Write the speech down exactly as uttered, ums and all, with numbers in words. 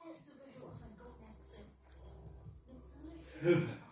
Alt du behøver for en god nats søvn. Med tidligere